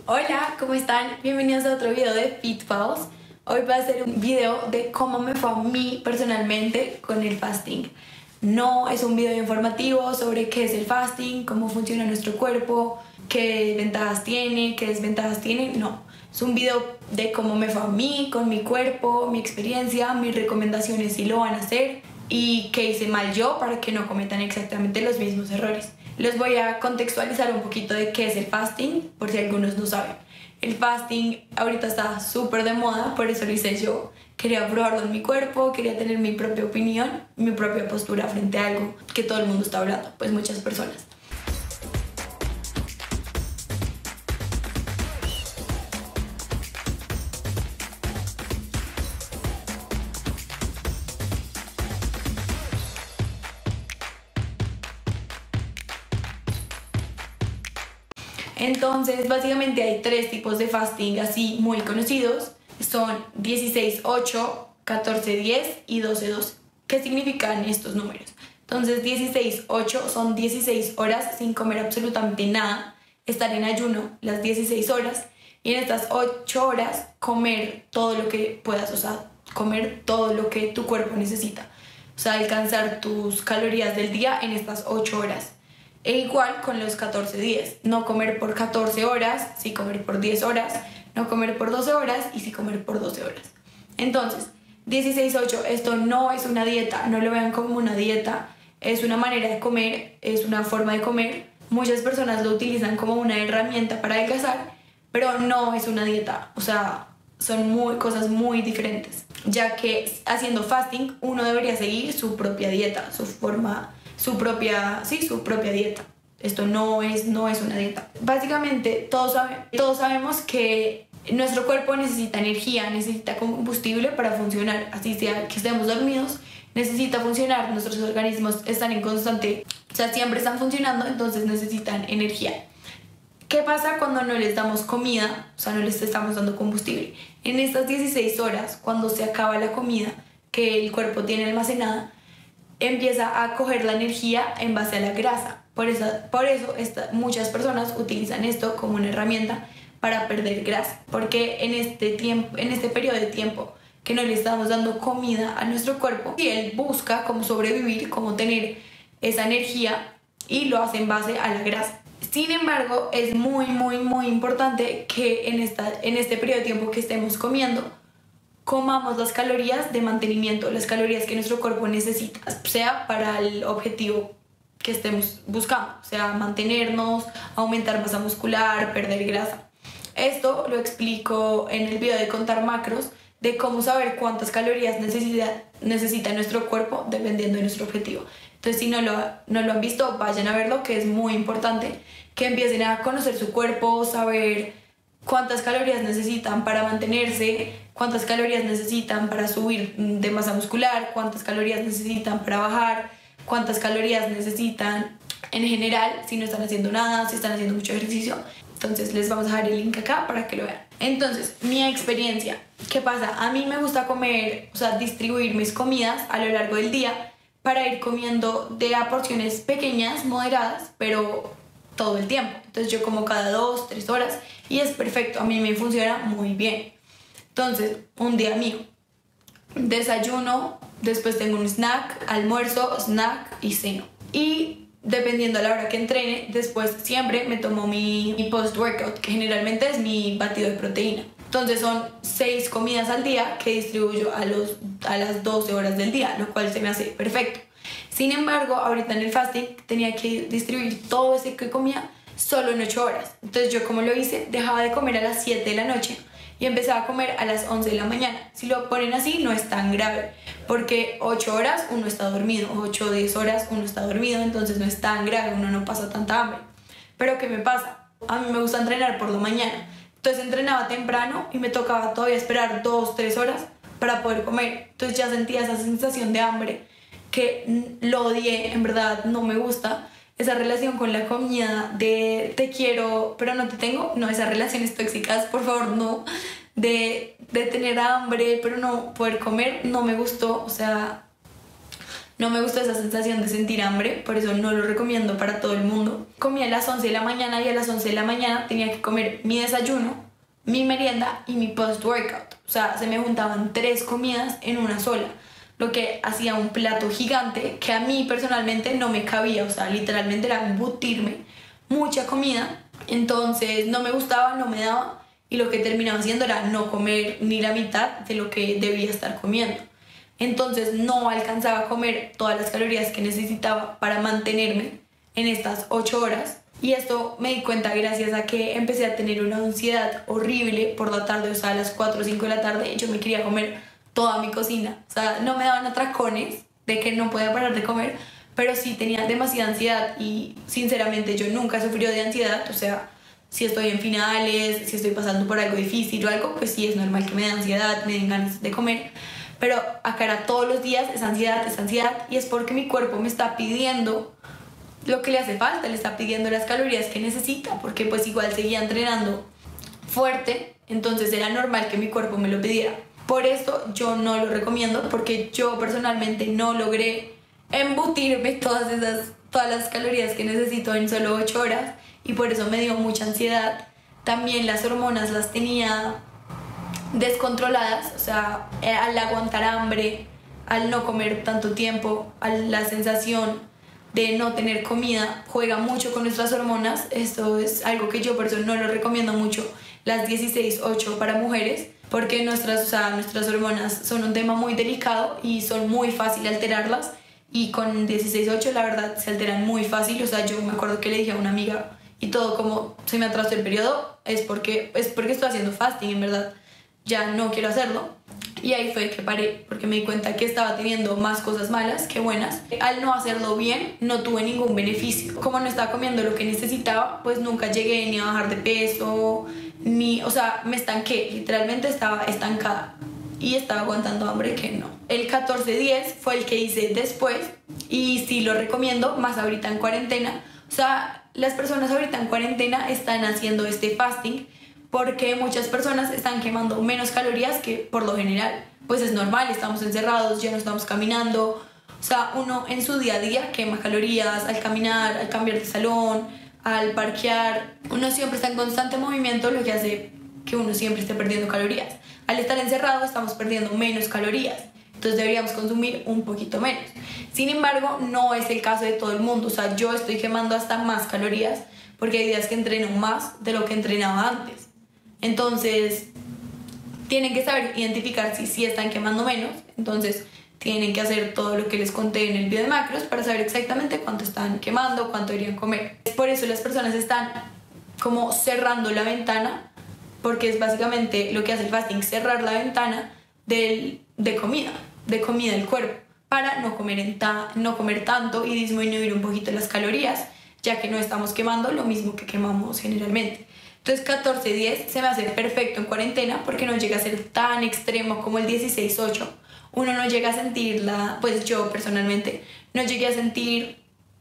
Hola, ¿cómo están? Bienvenidos a otro video de FitFaos. Hoy va a ser un video de cómo me fue a mí personalmente con el fasting. No es un video informativo sobre qué es el fasting, cómo funciona nuestro cuerpo, qué ventajas tiene, qué desventajas tiene, no. Es un video de cómo me fue a mí, con mi cuerpo, mi experiencia, mis recomendaciones si lo van a hacer y qué hice mal yo para que no cometan exactamente los mismos errores. Les voy a contextualizar un poquito de qué es el fasting, por si algunos no saben. El fasting ahorita está súper de moda, por eso lo hice yo. Quería probarlo en mi cuerpo, quería tener mi propia opinión, mi propia postura frente a algo que todo el mundo está hablando, pues muchas personas. Entonces, básicamente hay tres tipos de fasting así muy conocidos. Son 16-8, 14-10 y 12-12. ¿Qué significan estos números? Entonces, 16-8 son 16 horas sin comer absolutamente nada, estar en ayuno las 16 horas y en estas 8 horas comer todo lo que puedas, o sea, comer todo lo que tu cuerpo necesita. O sea, alcanzar tus calorías del día en estas 8 horas. E igual con los 14-10, no comer por 14 horas, sí comer por 10 horas, no comer por 12 horas y sí comer por 12 horas. Entonces, 16-8, esto no es una dieta, no lo vean como una dieta, es una manera de comer, es una forma de comer. Muchas personas lo utilizan como una herramienta para adelgazar, pero no es una dieta, o sea, son cosas muy diferentes, ya que haciendo fasting uno debería seguir su propia dieta, su propia dieta. Esto no es una dieta. Básicamente todos sabemos que nuestro cuerpo necesita energía, necesita combustible para funcionar, así sea que estemos dormidos, necesita funcionar, nuestros organismos están en constante, o sea, siempre están funcionando, entonces necesitan energía. ¿Qué pasa cuando no les damos comida? O sea, no les estamos dando combustible. En estas 16 horas, cuando se acaba la comida que el cuerpo tiene almacenada, empieza a coger la energía en base a la grasa. Por eso muchas personas utilizan esto como una herramienta para perder grasa, porque en este periodo de tiempo que no le estamos dando comida a nuestro cuerpo, y él busca cómo sobrevivir, cómo tener esa energía, y lo hace en base a la grasa. Sin embargo, es muy importante que en este periodo de tiempo que estemos comiendo, comamos las calorías de mantenimiento, las calorías que nuestro cuerpo necesita, sea para el objetivo que estemos buscando, sea mantenernos, aumentar masa muscular, perder grasa. Esto lo explico en el video de contar macros, de cómo saber cuántas calorías necesita nuestro cuerpo dependiendo de nuestro objetivo. Entonces, si no lo han visto, vayan a verlo, que es muy importante que empiecen a conocer su cuerpo, saber cuántas calorías necesitan para mantenerse, cuántas calorías necesitan para subir de masa muscular, cuántas calorías necesitan para bajar, cuántas calorías necesitan en general si no están haciendo nada, si están haciendo mucho ejercicio. Entonces les vamos a dejar el link acá para que lo vean. Entonces, mi experiencia, ¿qué pasa? A mí me gusta comer, o sea, distribuir mis comidas a lo largo del día para ir comiendo de a porciones pequeñas, moderadas, pero todo el tiempo. Entonces yo como cada 2-3 horas y es perfecto, a mí me funciona muy bien. Entonces, un día mío, desayuno, después tengo un snack, almuerzo, snack y ceno. Y dependiendo a la hora que entrene, después siempre me tomo mi post-workout, que generalmente es mi batido de proteína. Entonces son 6 comidas al día que distribuyo a las 12 horas del día, lo cual se me hace perfecto. Sin embargo, ahorita en el fasting tenía que distribuir todo ese que comía solo en 8 horas. Entonces yo, como lo hice, dejaba de comer a las 7 de la noche y empezaba a comer a las 11 de la mañana. Si lo ponen así no es tan grave, porque 8 horas uno está dormido, 8 o 10 horas uno está dormido, entonces no es tan grave, uno no pasa tanta hambre. Pero ¿qué me pasa? A mí me gusta entrenar por la mañana, entonces entrenaba temprano y me tocaba todavía esperar 2-3 horas para poder comer. Entonces ya sentía esa sensación de hambre que lo odié, en verdad no me gusta. Esa relación con la comida de te quiero pero no te tengo, no, esas relaciones tóxicas, por favor, no, de tener hambre pero no poder comer, no me gustó. O sea, No me gustó esa sensación de sentir hambre, por eso no lo recomiendo para todo el mundo. Comía a las 11 de la mañana y a las 11 de la mañana tenía que comer mi desayuno, mi merienda y mi post-workout. O sea, se me juntaban 3 comidas en una sola, lo que hacía un plato gigante que a mí personalmente no me cabía. O sea, literalmente era embutirme mucha comida. Entonces no me gustaba, no me daba, y lo que terminaba haciendo era no comer ni la mitad de lo que debía estar comiendo. Entonces no alcanzaba a comer todas las calorías que necesitaba para mantenerme en estas 8 horas. Y esto me di cuenta gracias a que empecé a tener una ansiedad horrible por la tarde. O sea, a las 4 o 5 de la tarde yo me quería comer toda mi cocina. O sea, no me daban atracones de que no podía parar de comer, pero sí tenía demasiada ansiedad y sinceramente yo nunca he sufrido de ansiedad. O sea, si estoy en finales, si estoy pasando por algo difícil o algo, pues sí es normal que me dé ansiedad, me den ganas de comer. Pero acá era todos los días, es ansiedad, y es porque mi cuerpo me está pidiendo lo que le hace falta, le está pidiendo las calorías que necesita, porque pues igual seguía entrenando fuerte, entonces era normal que mi cuerpo me lo pidiera. Por esto yo no lo recomiendo, porque yo personalmente no logré embutirme todas las calorías que necesito en solo 8 horas, y por eso me dio mucha ansiedad. También las hormonas las tenía descontroladas, o sea, al aguantar hambre, al no comer tanto tiempo, a la sensación de no tener comida, juega mucho con nuestras hormonas. Esto es algo que yo por eso no lo recomiendo mucho, las 16-8 para mujeres, porque nuestras hormonas son un tema muy delicado y son muy fácil alterarlas, y con 16-8 la verdad se alteran muy fácil. O sea, yo me acuerdo que le dije a una amiga y todo, como se me atrasó el periodo, es porque estoy haciendo fasting, en verdad ya no quiero hacerlo. Y ahí fue que paré, porque me di cuenta que estaba teniendo más cosas malas que buenas. Al no hacerlo bien, no tuve ningún beneficio. Como no estaba comiendo lo que necesitaba, pues nunca llegué ni a bajar de peso, o sea, me estanqué, literalmente estaba estancada y estaba aguantando hambre que no. El 14-10 fue el que hice después, y sí lo recomiendo, más ahorita en cuarentena. O sea, las personas ahorita en cuarentena están haciendo este fasting porque muchas personas están quemando menos calorías que por lo general. Pues es normal, estamos encerrados, ya no estamos caminando. O sea, uno en su día a día quema calorías al caminar, al cambiar de salón, al parquear. Uno siempre está en constante movimiento, lo que hace que uno siempre esté perdiendo calorías. Al estar encerrado estamos perdiendo menos calorías, entonces deberíamos consumir un poquito menos. Sin embargo, no es el caso de todo el mundo. O sea, yo estoy quemando hasta más calorías porque hay días que entreno más de lo que entrenaba antes. Entonces, tienen que saber identificar si están quemando menos. Entonces, tienen que hacer todo lo que les conté en el video de macros para saber exactamente cuánto están quemando, cuánto deberían comer. Por eso las personas están como cerrando la ventana, porque es básicamente lo que hace el fasting, cerrar la ventana de comida del cuerpo, para no comer tanto y disminuir un poquito las calorías, ya que no estamos quemando lo mismo que quemamos generalmente. Entonces 14-10 se me hace perfecto en cuarentena porque no llega a ser tan extremo como el 16-8. Uno no llega a sentir pues yo personalmente no llegué a sentir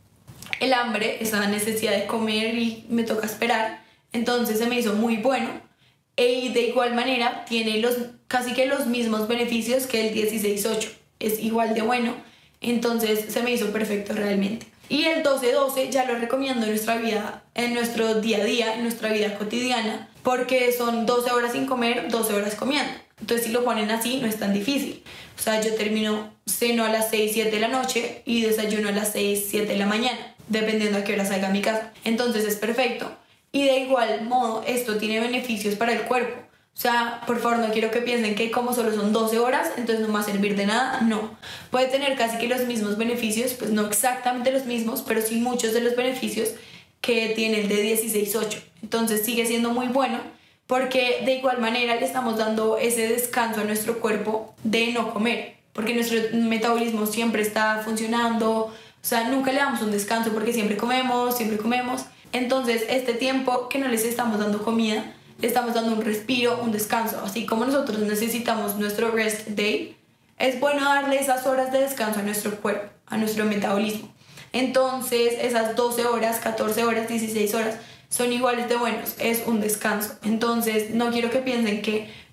el hambre, esa necesidad de comer y me toca esperar. Entonces se me hizo muy bueno, y de igual manera tiene casi que los mismos beneficios que el 16-8. Es igual de bueno, entonces se me hizo perfecto realmente. Y el 12-12 ya lo recomiendo en nuestra vida, en nuestro día a día, en nuestra vida cotidiana, porque son 12 horas sin comer, 12 horas comiendo. Entonces si lo ponen así no es tan difícil. O sea, yo ceno a las 6, 7 de la noche y desayuno a las 6, 7 de la mañana, dependiendo a qué hora salga a mi casa. Entonces es perfecto. Y de igual modo esto tiene beneficios para el cuerpo. O sea, por favor, no quiero que piensen que como solo son 12 horas, entonces no va a servir de nada. No, puede tener casi que los mismos beneficios, pues no exactamente los mismos, pero sí muchos de los beneficios que tiene el de 16-8. Entonces sigue siendo muy bueno, porque de igual manera le estamos dando ese descanso a nuestro cuerpo de no comer, porque nuestro metabolismo siempre está funcionando. O sea, nunca le damos un descanso porque siempre comemos, siempre comemos. Entonces este tiempo que no les estamos dando comida, le estamos dando un respiro, un descanso. Así como nosotros necesitamos nuestro rest day, es bueno darle esas horas de descanso a nuestro cuerpo, a nuestro metabolismo. Entonces esas 12 horas, 14 horas, 16 horas son iguales de buenos, es un descanso. Entonces no quiero que piensen que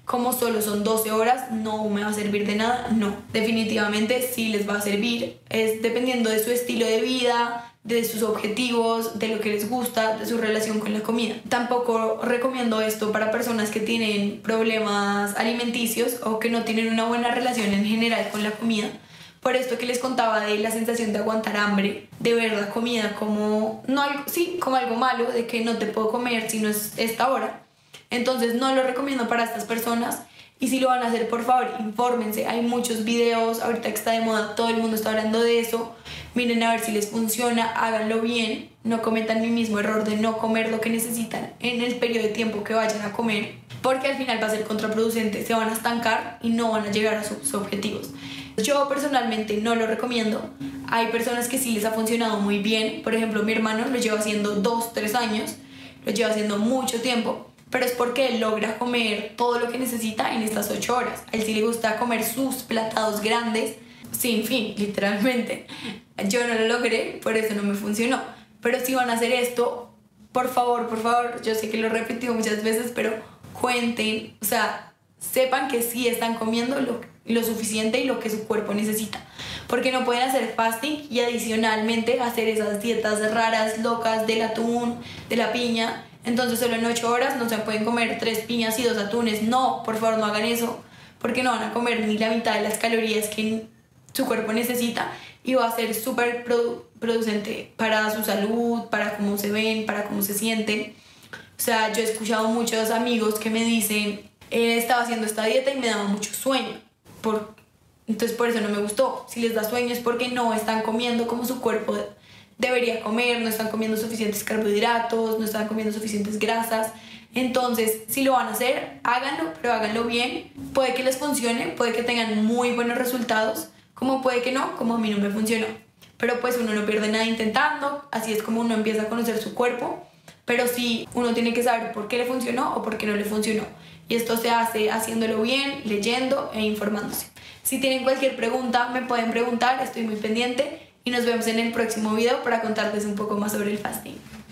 como solo son 12 horas, no me va a servir de nada. No, definitivamente sí les va a servir. Es dependiendo de su estilo de vida, de sus objetivos, de lo que les gusta, de su relación con la comida. Tampoco recomiendo esto para personas que tienen problemas alimenticios o que no tienen una buena relación en general con la comida. Por esto que les contaba de la sensación de aguantar hambre, de ver la comida como, no algo, sí, como algo malo, de que no te puedo comer si no es esta hora. Entonces no lo recomiendo para estas personas. Y si lo van a hacer, por favor, infórmense. Hay muchos videos, ahorita que está de moda, todo el mundo está hablando de eso. Miren a ver si les funciona, háganlo bien. No cometan el mismo error de no comer lo que necesitan en el periodo de tiempo que vayan a comer, porque al final va a ser contraproducente, se van a estancar y no van a llegar a sus objetivos. Yo personalmente no lo recomiendo. Hay personas que sí les ha funcionado muy bien. Por ejemplo, mi hermano lo lleva haciendo 2-3 años, lo lleva haciendo mucho tiempo, pero es porque él logra comer todo lo que necesita en estas 8 horas. A él sí le gusta comer sus platados grandes, sin fin, literalmente. Yo no lo logré, por eso no me funcionó. Pero si van a hacer esto, por favor, yo sé que lo he repetido muchas veces, pero cuenten, o sea, sepan que sí están comiendo lo suficiente y lo que su cuerpo necesita. Porque no pueden hacer fasting y adicionalmente hacer esas dietas raras, locas del atún, de la piña. Entonces solo en 8 horas no se pueden comer 3 piñas y 2 atunes. No, por favor no hagan eso, porque no van a comer ni la mitad de las calorías que su cuerpo necesita y va a ser súper producente para su salud, para cómo se ven, para cómo se sienten. O sea, yo he escuchado muchos amigos que me dicen, estaba haciendo esta dieta y me daba mucho sueño. Entonces por eso no me gustó. Si les da sueño es porque no están comiendo como su cuerpo debería comer, no están comiendo suficientes carbohidratos, no están comiendo suficientes grasas. Entonces, si lo van a hacer, háganlo, pero háganlo bien. Puede que les funcione, puede que tengan muy buenos resultados, como puede que no, como a mí no me funcionó. Pero pues uno no pierde nada intentando, así es como uno empieza a conocer su cuerpo. Pero sí, uno tiene que saber por qué le funcionó o por qué no le funcionó. Y esto se hace haciéndolo bien, leyendo e informándose. Si tienen cualquier pregunta, me pueden preguntar, estoy muy pendiente. Y nos vemos en el próximo video para contarles un poco más sobre el fasting.